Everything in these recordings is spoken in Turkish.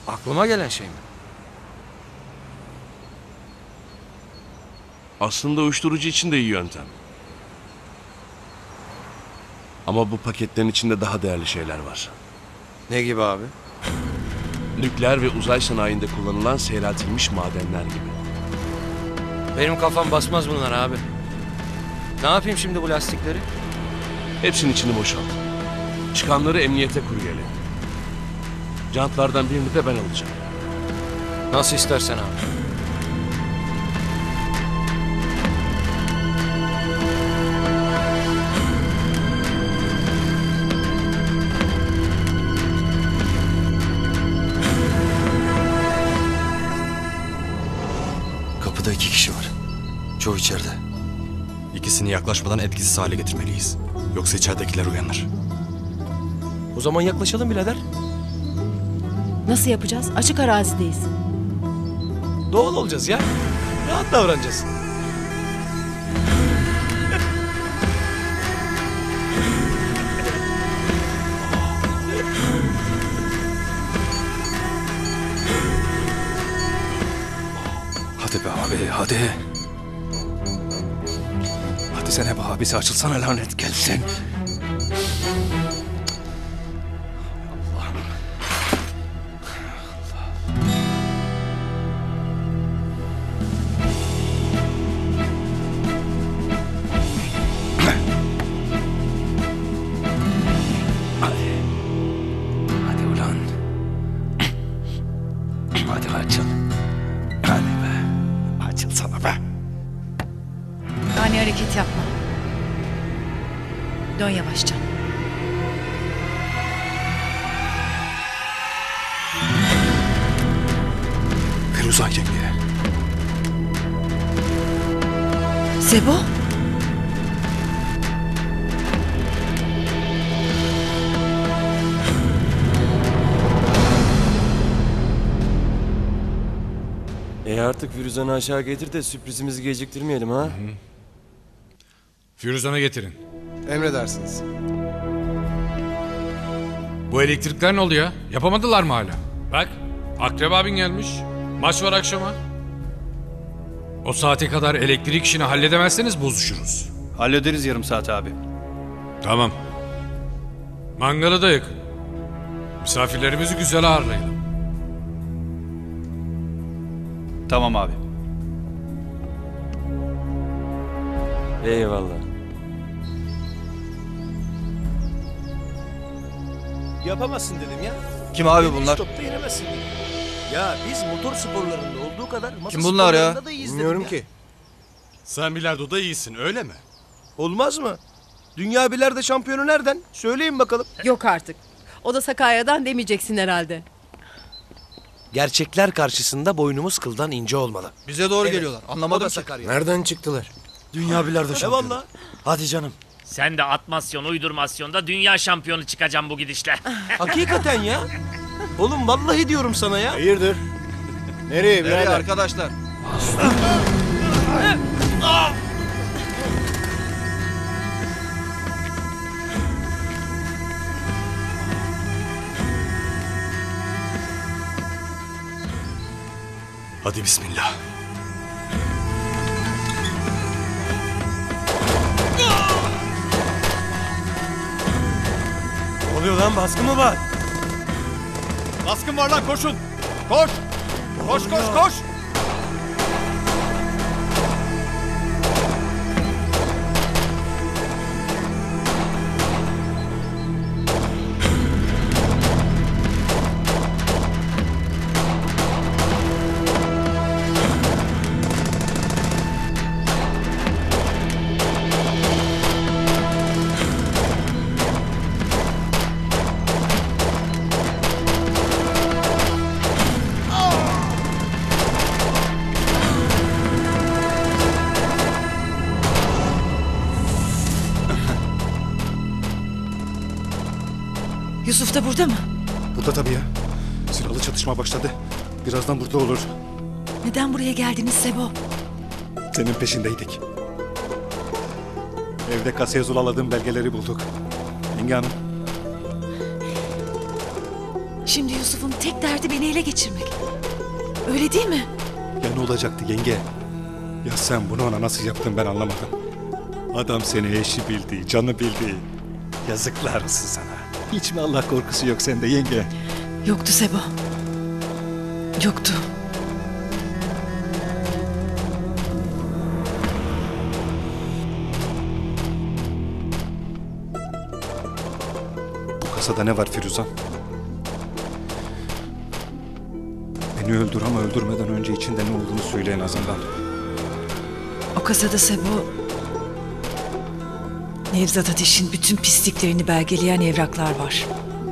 Aklıma gelen şey mi? Aslında uyuşturucu için de iyi yöntem. Ama bu paketlerin içinde daha değerli şeyler var. Ne gibi abi? Nükleer ve uzay sanayinde kullanılan seyreltilmiş madenler gibi. Benim kafam basmaz bunlar abi. Ne yapayım şimdi bu lastikleri? Hepsinin içini boşalt. Çıkanları emniyete kuryeyle. Jantlardan birini de ben alacağım. Nasıl istersen abi. Kapıda 2 kişi var. Çoğu içeride. İkisini yaklaşmadan etkisiz hale getirmeliyiz. Yoksa içeridekiler uyanır. O zaman yaklaşalım birader. Nasıl yapacağız? Açık arazideyiz. Doğal olacağız ya. Rahat davranacağız. Hadi be abi hadi. Hadi sen be abisi açılsana lanet gelsin. Hadi ulan. Hadi açıl. Hadi be. Açılsana be. Ani hareket yapma. Dön yavaşça. Firuzan yenge. Sebo? Artık Firuzan'ı aşağı getir de sürprizimizi geciktirmeyelim ha. Firuzan'ı getirin. Emredersiniz. Bu elektrikler ne oldu ya? Yapamadılar mı hala? Bak, Akrep abin gelmiş. Maç var akşama. O saate kadar elektrik işini halledemezseniz bozuşuruz. Hallederiz yarım saat abi. Tamam. Mangalı da yakın. Misafirlerimizi güzel ağırlayalım. Tamam abi. Eyvallah. Yapamazsın dedim ya. Kim abi Beni bunlar? stopta yenemezsin dedim. Ya biz motor sporlarında olduğu kadar masa Kim bunlar ya? sporlarında da iyiyiz dedim Bilmiyorum ya. ki. Sen bilardoda iyisin öyle mi? Olmaz mı? Dünya bilardo şampiyonu nereden? Söyleyin bakalım. Yok artık. O da Sakarya'dan demeyeceksin herhalde. Gerçekler karşısında boynumuz kıldan ince olmalı. Bize doğru Evet, geliyorlar. O da Anlamadım ki. Sakarya. Nereden çıktılar? Dünya bilardo şampiyonu. Eyvallah. Hadi canım. Sen de atmasyon uydurmasyonda dünya şampiyonu çıkacağım bu gidişle. Hakikaten ya. Oğlum vallahi diyorum sana ya. Hayırdır? Nereye Nereye birader? arkadaşlar? Hadi bismillah. Ne oluyor lan, baskın mı var? Baskın var lan, koşun. Koş. Koş koş koş. Yusuf da burada mı? Burada tabii ya. Silahlı çatışma başladı. Birazdan burada olur. Neden buraya geldiniz Sebo? Senin peşindeydik. Evde kasaya zulaladığım belgeleri bulduk. Yenge hanım. Şimdi Yusuf'un tek tek derdi beni ele geçirmek. Öyle değil mi? Ya ne olacaktı yenge? Ya sen bunu ona nasıl yaptın ben anlamadım. Adam seni eşi bildi, canı bildi. Yazıklar olsun sana. Hiç mi Allah korkusu yok sende yenge? Yoktu Sebo. Yoktu. Bu kasada ne var Firuzan? Beni öldür ama öldürmeden önce içinde ne olduğunu söyle en azından. O kasada Sebo... Nevzat Ateş'in bütün pisliklerini belgeleyen evraklar var.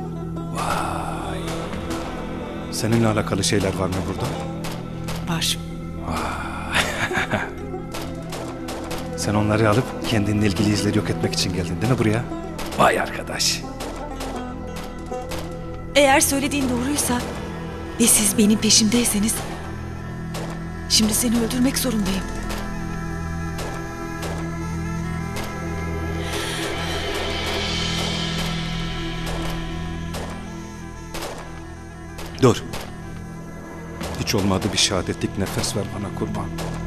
Seninle alakalı şeyler var mı burada? Var. Sen onları alıp kendinle ilgili izleri yok etmek için geldin değil mi buraya? Vay arkadaş. Eğer söylediğin doğruysa ve siz benim peşimdeyseniz... Şimdi seni öldürmek zorundayım. Dur. Hiç olmadı bir şehadetlik nefes ver bana kurban.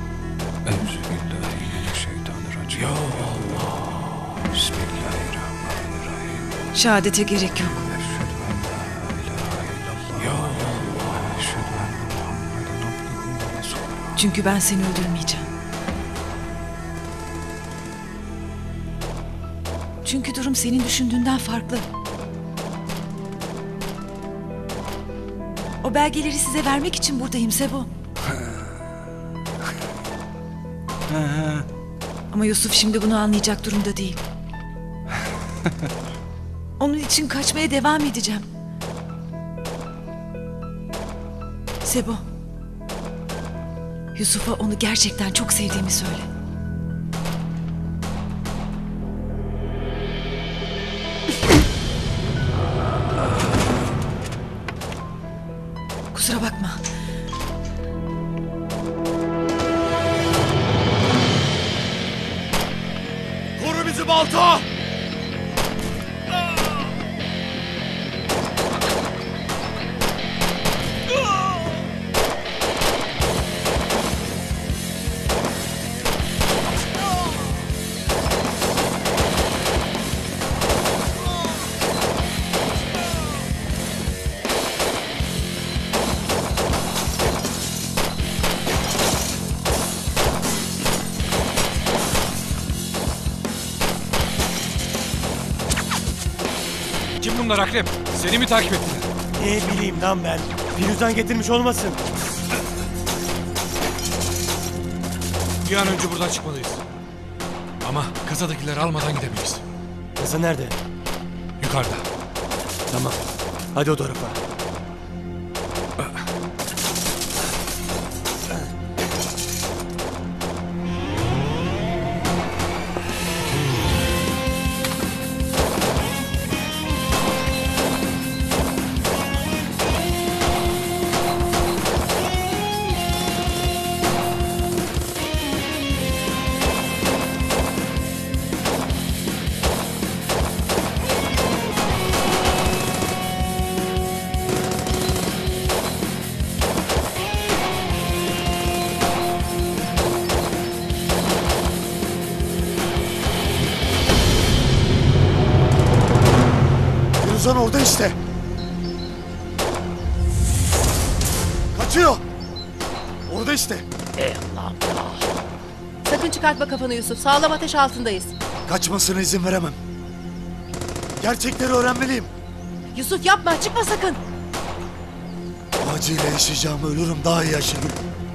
Euzubillahimineşşeytanirracim. Ya Allah. Bismillahirrahmanirrahim. Şehadete gerek yok. Eşhedü en la ilahe illallah. Ya Allah. Eşhedü enne Muhammeden abduhu ve resuluhu. Çünkü ben seni öldürmeyeceğim. Çünkü durum senin düşündüğünden farklı. O belgeleri size vermek için buradayım Sebo. Ama Yusuf şimdi bunu anlayacak durumda değil. Onun için kaçmaya devam edeceğim. Sebo. Yusuf'a onu gerçekten çok sevdiğimi söyle. Kusura bakma. Koru bizi Balta! Kim bunlar Akrep? Seni mi takip ettiler? Ne bileyim lan ben. Firuzan getirmiş olmasın. Bir an önce buradan çıkmalıyız. Ama kasadakileri almadan gidemeyiz. Kasa nerede? Yukarıda. Tamam. Hadi o tarafa. Firuzan orada işte. Kaçıyor. Orada işte. Sakın çıkartma kafanı Yusuf. Sağlam ateş altındayız. Kaçmasına izin veremem. Gerçekleri öğrenmeliyim. Yusuf yapma, çıkma sakın. Acıyla yaşayacağım, ölürüm daha iyi Ayşegül.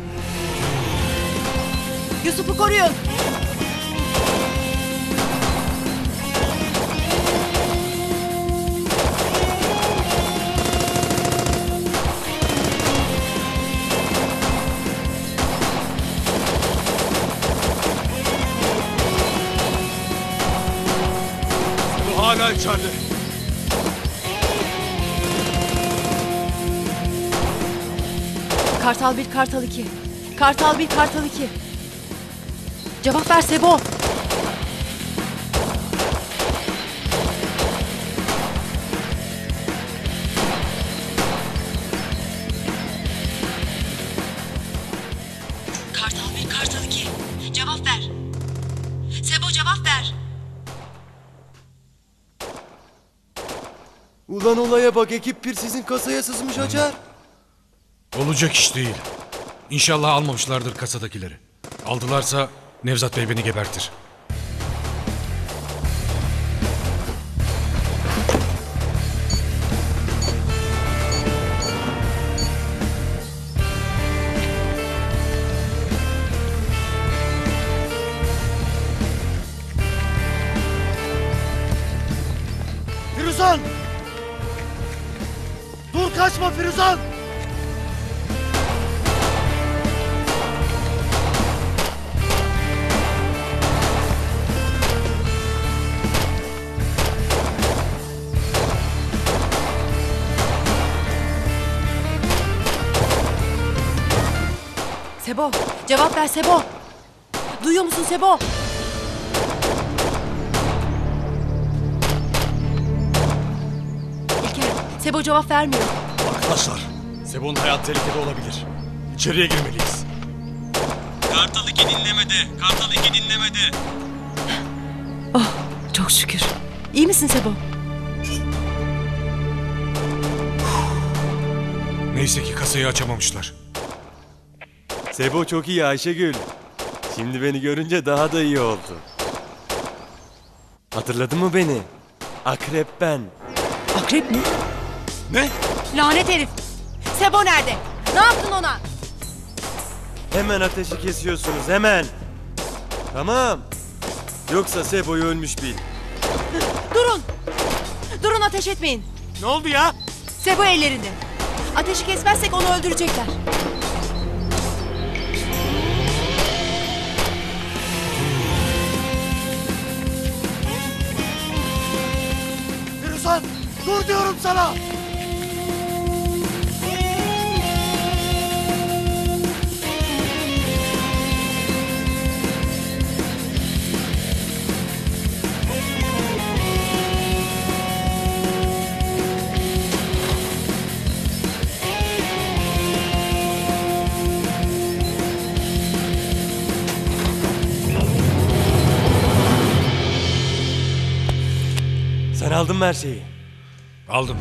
Yusuf'u koruyun. Bu hala içeride. Kartal 1, Kartal 2. Kartal 1, Kartal 2. Cevap ver Sebo. Kartal 2. Cevap ver. Sebo cevap ver. Ulan olaya bak, ekip bir sizin kasaya sızmış Hacer. Olacak iş değil. İnşallah almamışlardır kasadakileri. Aldılarsa Nevzat Bey beni gebertir. Firuzan! Dur kaçma Firuzan! Sebo, cevap ver Sebo. Duyuyor musun Sebo? İlker, Sebo cevap vermiyor. Arkadaşlar, Sebo'nun hayatı tehlikede olabilir. İçeriye girmeliyiz. Kartal 2 dinlemede. Kartal 2 dinlemede. Oh, çok şükür. İyi misin Sebo? Neyse ki kasayı açamamışlar. Sebo çok iyi Ayşegül. Şimdi beni görünce daha da iyi oldu. Hatırladın mı beni? Akrep ben. Akrep mi? Ne? Lanet herif. Sebo nerede? Ne yaptın ona? Hemen ateşi kesiyorsunuz, hemen. Tamam. Yoksa Sebo'yu ölmüş bil. Durun. Durun, ateş etmeyin. Ne oldu ya? Sebo ellerinde. Ateşi kesmezsek onu öldürecekler. Firuzan! Dur diyorum sana! Sen aldın mı her şeyi? Aldım.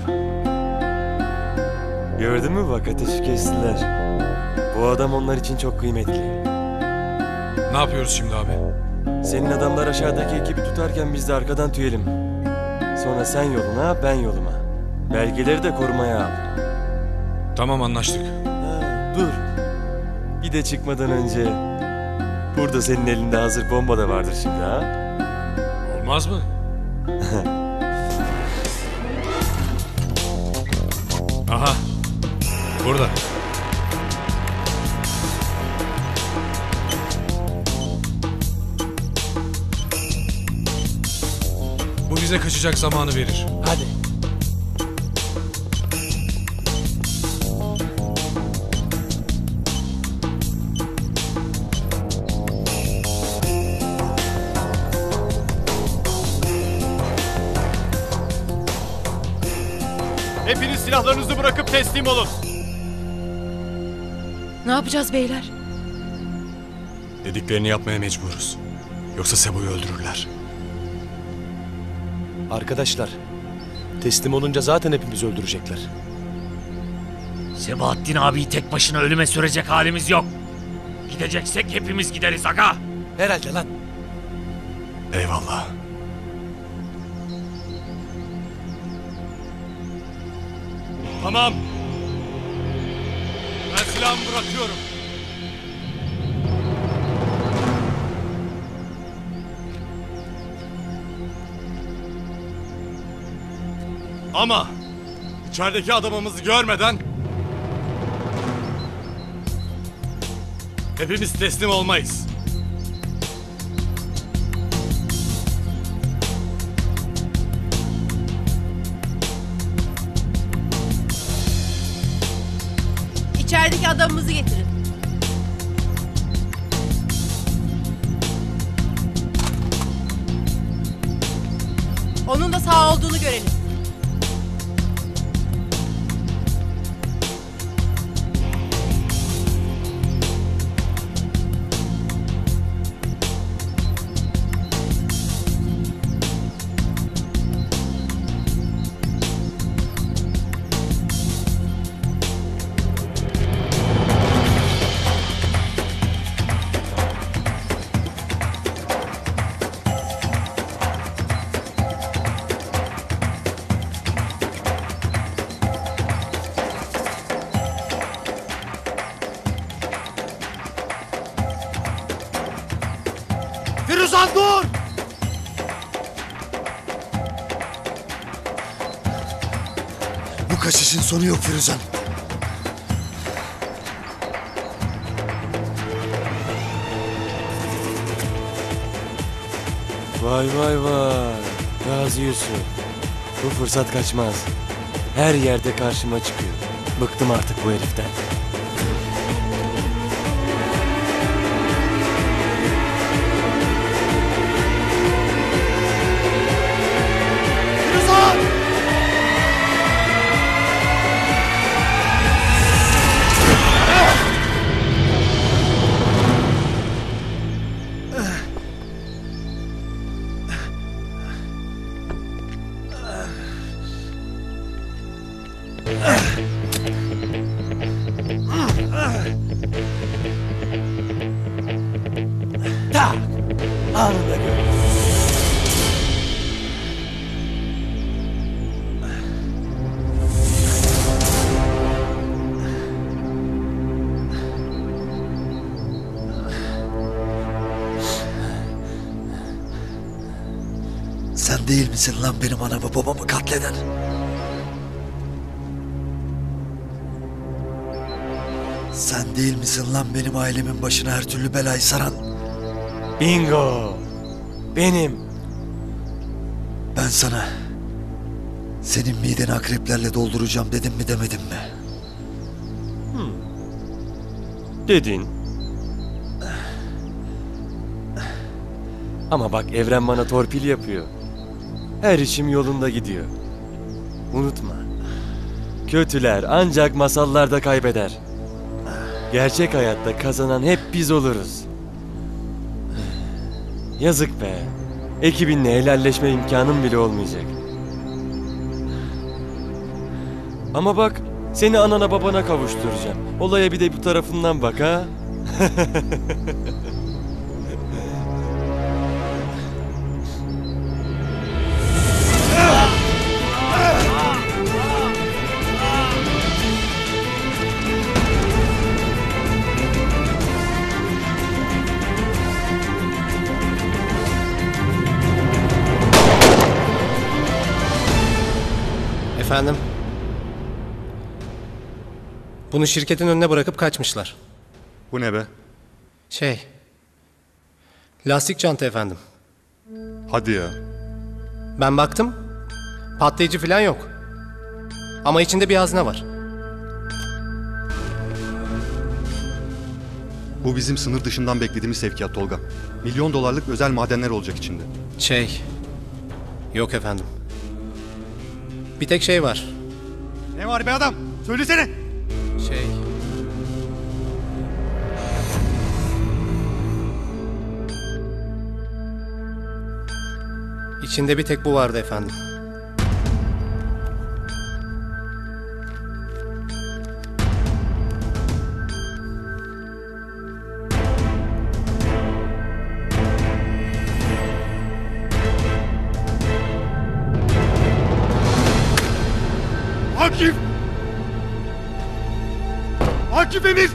Gördün mü bak, ateşi kestiler. Bu adam onlar için çok kıymetli. Ne yapıyoruz şimdi abi? Senin adamlar aşağıdaki ekibi tutarken biz de arkadan tüyelim. Sonra sen yoluna, ben yoluma. Belgeleri de korumaya al. Tamam, anlaştık. Ha, dur. Bir de çıkmadan önce... Burada senin elinde hazır bomba da vardır şimdi ha? Olmaz mı? Aha. Burada. Bu bize kaçacak zamanı verir. Hadi. Hepiniz silahlarınızı bırakıp teslim olun. Ne yapacağız beyler? Dediklerini yapmaya mecburuz. Yoksa Sebo'yu öldürürler. Arkadaşlar, teslim olunca zaten hepimizi öldürecekler. Sebahattin abiyi tek başına ölüme sürecek halimiz yok. Gideceksek hepimiz gideriz aga. Herhalde lan. Eyvallah. Tamam. Ben silahımı bırakıyorum. Ama içerideki adamımızı görmeden hepimiz teslim olmayız. İçerideki adamımızı getirin. Onun da sağ olduğunu görelim. Firuzan dur! Bu kaçışın sonu yok Firuzan. Vay vay vay. Gazi Yusuf. Bu fırsat kaçmaz. Her yerde karşıma çıkıyor. Bıktım artık bu heriften. Tak! Anında gör. Sen değil misin lan benim anamı babamı katleden? Sen değil misin lan benim ailemin başına her türlü belayı saran? Bingo! Benim. Ben sana senin mideni akreplerle dolduracağım dedim mi demedim mi? Dedin. Ama bak evren bana torpil yapıyor. Her işim yolunda gidiyor. Unutma. Kötüler ancak masallarda kaybeder. Gerçek hayatta kazanan hep biz oluruz. Yazık be. Ekibinle helalleşme imkanım bile olmayacak. Ama bak, seni anana babana kavuşturacağım. Olaya bir de bu tarafından bak ha. Efendim? Bunu şirketin önüne bırakıp kaçmışlar. Bu ne be? Lastik çanta efendim. Hadi ya. Ben baktım, patlayıcı falan yok. Ama içinde bir hazne var. Bu bizim sınır dışından beklediğimiz sevkiyat Tolga. Milyon dolarlık özel madenler olacak içinde. Yok efendim. Bir tek şey var. Ne var be adam? Söylesene. İçinde bir tek bu vardı efendim. Akif! Akif Emir!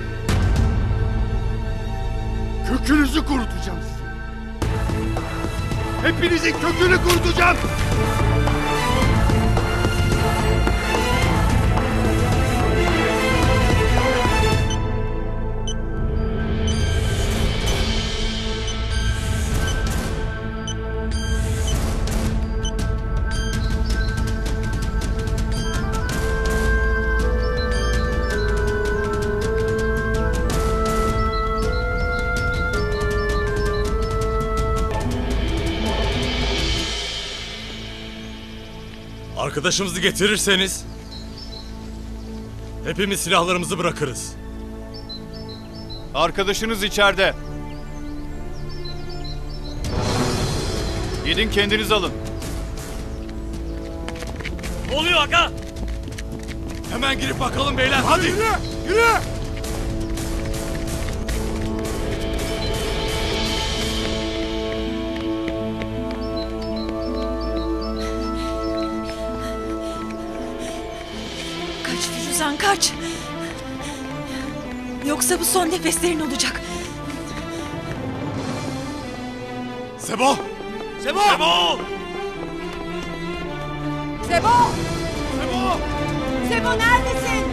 Kökünüzü kurutacağım sizi. Hepinizin kökünü kurutacağım. Arkadaşımızı getirirseniz hepimiz silahlarımızı bırakırız. Arkadaşınız içeride. Gidin kendiniz alın. Ne oluyor aga? Hemen girip bakalım beyler, hadi. Yürü! Yürü! Kaç Firuzan kaç. Yoksa bu son nefeslerin olacak. Sebo! Sebo! Sebo! Sebo! Sebo! Sebo neredesin?